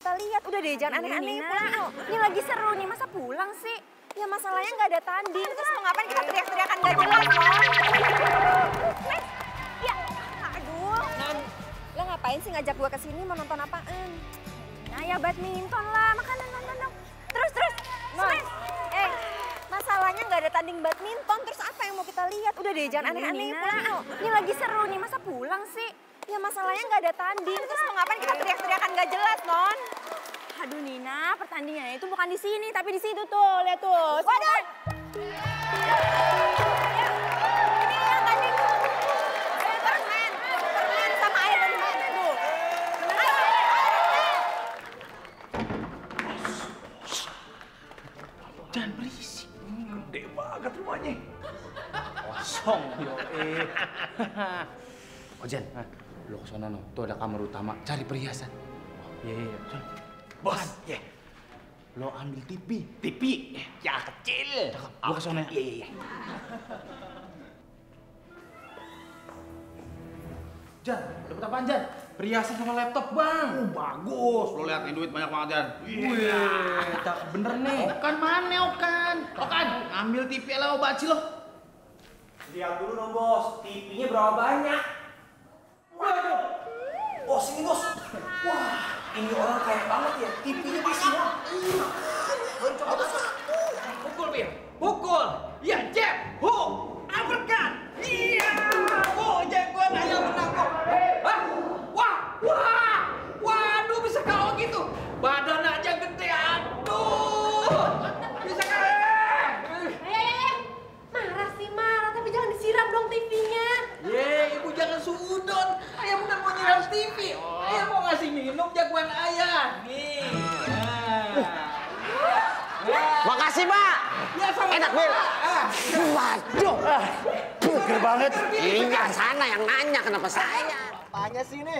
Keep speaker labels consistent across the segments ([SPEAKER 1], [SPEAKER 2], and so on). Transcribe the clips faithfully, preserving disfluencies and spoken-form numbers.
[SPEAKER 1] kita lihat. Udah deh, jangan aneh-aneh, pulang yuk. Ini lagi seru nih, masa pulang sih? Ya masalahnya nggak ada tanding, terus mau ngapain kita teriak-teriakan nggak jelas, Mon? Mas, ya, aduh. Non, lo ngapain sih ngajak gua ke sini mau nonton apaan? Nah ya badminton lah, makanan nonton dong. Terus, terus, Mon. Eh, masalahnya nggak ada tanding badminton, terus apa yang mau kita lihat? Udah deh, jangan aneh-aneh, pulang yuk. Ini lagi seru nih, masa pulang sih? Ya masalahnya nggak ada tanding, terus mau ngapain kita teriak-teriakan nggak jelas, Non? Aduh Nina, pertandingannya itu bukan di sini, tapi di situ tuh, lihat tuh. Waduh! Ya, ini yang tadi. Superman, Superman sama Iron Man, tuh. Ayo,
[SPEAKER 2] Jangan berisik, gede banget rumahnya. Kosong, yoi. Oh Jan, lo ke sana no, tuh ada kamar utama, cari perhiasan. Iya, iya, iya. Bos, ya. Lo ambil T V. T V? Ya kecil. Cakep, lo ke sana ya. Iya, iya. Jan, dapet apaan Jan? Perhiasan sama laptop bang.
[SPEAKER 3] Oh bagus, lo lihat nih duit banyak banget Jan.
[SPEAKER 2] Wih, cakep bener nih.
[SPEAKER 3] Okan mana Okan? Okan, ambil T V lah baci lo.
[SPEAKER 4] Lihat dulu dong bos, T V-nya berapa banyak? Waduh, bos ini bos. Wah, ini orang kaya banget ya. T V-nya masih semua. Iya, coba besar.
[SPEAKER 3] Pukul Pir, pukul. Iya, jab, hook, uppercut. Iya, oh jagoan ayam menang kok. Hah? Wah, wah, waduh bisa kalau gitu. Badan aja gede, aduh. Bisa kan?
[SPEAKER 1] Eh, marah sih marah, tapi jangan disiram dong T V-nya.
[SPEAKER 3] Ye, ibu jangan suudon. Ayah benar mau nyiram T V. Ayah mau ngasih minum jagoan ayah. Nih. Nah.
[SPEAKER 4] Makasih Pak.
[SPEAKER 3] Ya sama.
[SPEAKER 4] Enak Bil.
[SPEAKER 3] Ah.
[SPEAKER 4] Waduh, burger banget.
[SPEAKER 5] Iya, sana yang nanya kenapa saya.
[SPEAKER 4] Apanya sih ini?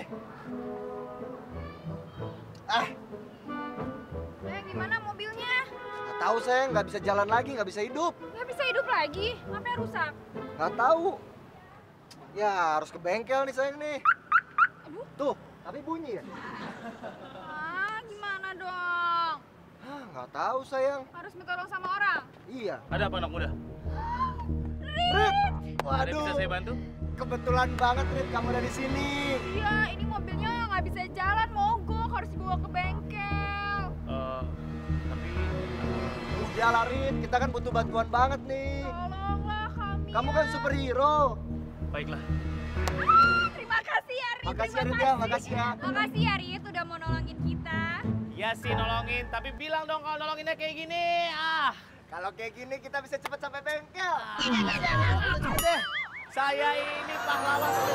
[SPEAKER 4] Ah,
[SPEAKER 1] Eh, gimana mobilnya?
[SPEAKER 4] nggak tahu saya nggak bisa jalan lagi, nggak bisa hidup.
[SPEAKER 1] Nggak bisa hidup lagi, ngapain rusak?
[SPEAKER 4] Nggak tahu. Ya harus ke bengkel nih sayang nih. Tuh, tapi bunyi ya?
[SPEAKER 1] Ah, gimana dong?
[SPEAKER 4] Hah, nggak tahu sayang.
[SPEAKER 1] Harus minta tolong sama orang?
[SPEAKER 4] Iya.
[SPEAKER 3] Ada apa anak muda?
[SPEAKER 4] Rit,
[SPEAKER 3] Ada yang bisa
[SPEAKER 4] waduh.
[SPEAKER 3] saya bantu?
[SPEAKER 4] Kebetulan banget Rit, kamu ada di sini.
[SPEAKER 1] Iya, ini mobilnya nggak bisa jalan, mogok, harus dibawa ke bengkel.
[SPEAKER 3] Eh, tapi
[SPEAKER 4] Udah lah Rit, kita kan butuh bantuan banget nih.
[SPEAKER 1] Tolonglah kami.
[SPEAKER 4] Kamu kan superhero.
[SPEAKER 3] baiklah.
[SPEAKER 1] Ah, terima kasih ya, Rit.
[SPEAKER 4] Makasih ya
[SPEAKER 1] terima
[SPEAKER 4] Rit ya, makasih ya.
[SPEAKER 1] Makasih ya, Rit, udah mau nolongin kita.
[SPEAKER 3] Iya sih nolongin, tapi bilang dong kalau nolonginnya kayak gini. Ah.
[SPEAKER 4] Kalau kayak gini kita bisa cepet sampai bengkel.
[SPEAKER 3] Cepet deh. Saya ini pahlawan